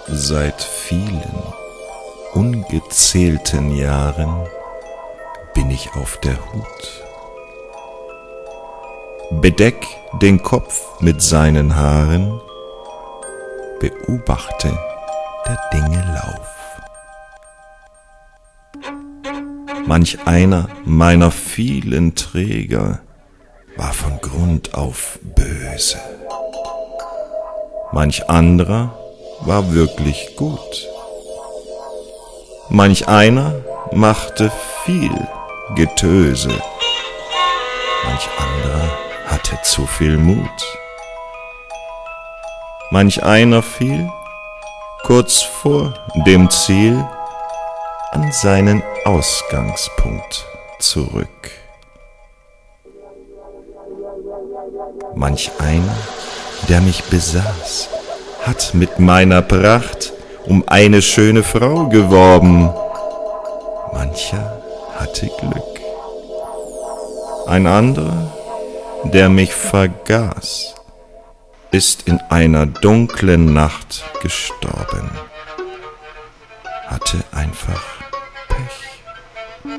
Seit vielen, ungezählten Jahren bin ich auf der Hut. Bedeck den Kopf mit seinen Haaren, beobachte der Dinge Lauf. Manch einer meiner vielen Träger war von Grund auf böse. Manch anderer war wirklich gut. Manch einer machte viel Getöse. Manch anderer hatte zu viel Mut. Manch einer fiel kurz vor dem Ziel an seinen Ausgangspunkt zurück. Manch einer, der mich besaß, hat mit meiner Pracht um eine schöne Frau geworben. Mancher hatte Glück. Ein anderer, der mich vergaß, ist in einer dunklen Nacht gestorben, hatte einfach Pech.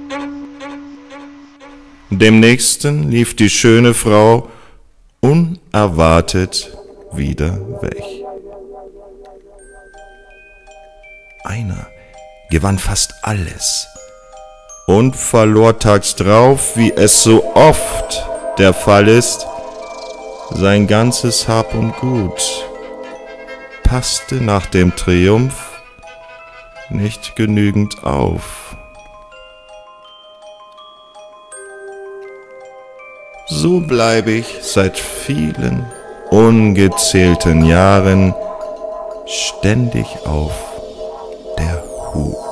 Dem Nächsten lief die schöne Frau unerwartet wieder weg. Einer gewann fast alles und verlor tags drauf, wie es so oft der Fall ist, sein ganzes Hab und Gut, passte nach dem Triumph nicht genügend auf. So bleibe ich seit vielen, ungezählten Jahren ständig auf der Hut.